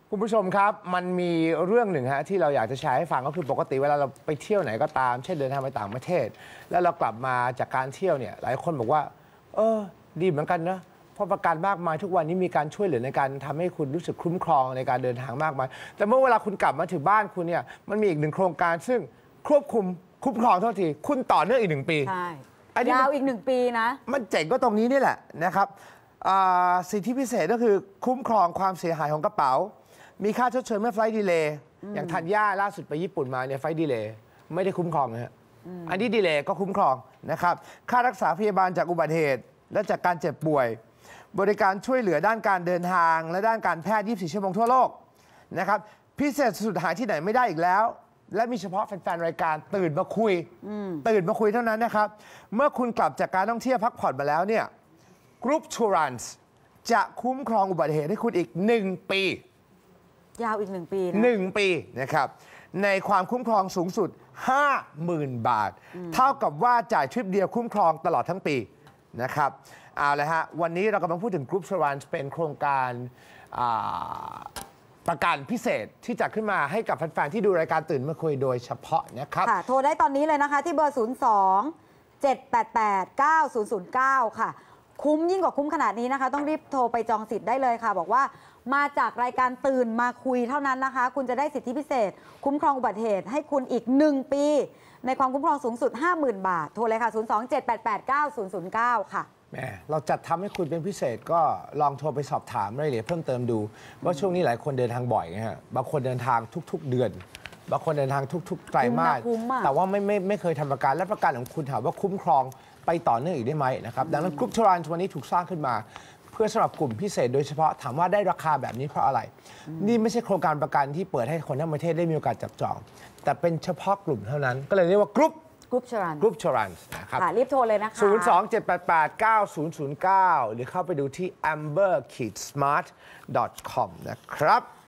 คุณผู้ชมครับมันมีเรื่องหนึ่งฮะที่เราอยากจะแชร์ให้ฟังก็คือปกติเวลาเราไปเที่ยวไหนก็ตามเช่นเดินทางไปต่างประเทศแล้วเรากลับมาจากการเที่ยวเนี่ยหลายคนบอกว่าดีเหมือนกันนะเพราะประกันมากมายทุกวันนี้มีการช่วยเหลือในการทำให้คุณรู้สึกคุ้มครองในการเดินทางมากมายแต่เมื่อเวลาคุณกลับมาถึงบ้านคุณเนี่ยมันมีอีกหนึ่งโครงการซึ่งควบคุมคุ้มครองเท่าทีคุณต่อเนื่องอีก1 ปีใช่ยาวอีก1 ปีนะมันเจ๋งก็ตรงนี้นี่แหละนะครับสิทธิพิเศษก็คือคุ้มครองความเสียหายของกระเป๋ามีค่าชดเชยเมื่อไฟล์ดีเลย์อย่างธัญญาล่าสุดไปญี่ปุ่นมาเนี่ยไฟล์ดีเลย์ไม่ได้คุ้มครองนะฮะอันนี้ดีเลย์ก็คุ้มครองนะครับค่ารักษาพยาบาลจากอุบัติเหตุและจากการเจ็บป่วยบริการช่วยเหลือด้านการเดินทางและด้านการแพทย์ 24 ชั่วโมงทั่วโลกนะครับพิเศษสุดหาที่ไหนไม่ได้อีกแล้วและมีเฉพาะแฟนๆรายการตื่นมาคุยเท่านั้นนะครับเมื่อคุณกลับจากการท่องเที่ยวพักผ่อนมาแล้วเนี่ยกรุ๊ปชูรันส์จะคุ้มครองอุบัติเหตุให้คุณอีก1 ปียาวอีก1 ปีนะ 1 ปีนะครับในความคุ้มครองสูงสุด 50,000 บาทเท่ากับว่าจ่ายทริปเดียวคุ้มครองตลอดทั้งปีนะครับเอาละฮะวันนี้เรากำลังพูดถึงกรุ๊ปชูรันส์เป็นโครงการประกันพิเศษที่จัดขึ้นมาให้กับแฟนๆที่ดูรายการตื่นมาคุยโดยเฉพาะนะครับโทรได้ตอนนี้เลยนะคะที่เบอร์ 02-788-9009 ค่ะคุ้มยิ่งกว่าคุ้มขนาดนี้นะคะต้องรีบโทรไปจองสิทธิ์ได้เลยค่ะบอกว่ามาจากรายการตื่นมาคุยเท่านั้นนะคะคุณจะได้สิทธิพิเศษคุ้มครองอุบัติเหตุให้คุณอีก1 ปีในความคุ้มครองสูงสุด 50,000 บาทโทรเลยค่ะ 02-788-9009 ค่ะเราจัดทำให้คุณเป็นพิเศษก็ลองโทรไปสอบถามรายละเอียดเพิ่มเติมดูว่าช่วงนี้หลายคนเดินทางบ่อยนะฮะบางคนเดินทางทุกๆเดือนบางคนเดินทางทุกๆไตรมาสแต่ว่าไม่เคยทำประกันและประกันของคุณถามว่าคุ้มครองไปต่อเนื่องอีกได้ไหมนะครับดังนั้นกรุ๊ปชูรันส์วันนี้ถูกสร้างขึ้นมาเพื่อสำหรับกลุ่มพิเศษโดยเฉพาะถามว่าได้ราคาแบบนี้เพราะอะไรนี่ไม่ใช่โครงการประกันที่เปิดให้คนทั้งประเทศได้มีโอกาสจับจองแต่เป็นเฉพาะกลุ่มเท่านั้นก็เลยเรียกว่ากรุ๊ปชูรันส์นะครับรีบโทรเลยนะคะ 027889009หรือเข้าไปดูที่ amber-smart.com นะครับ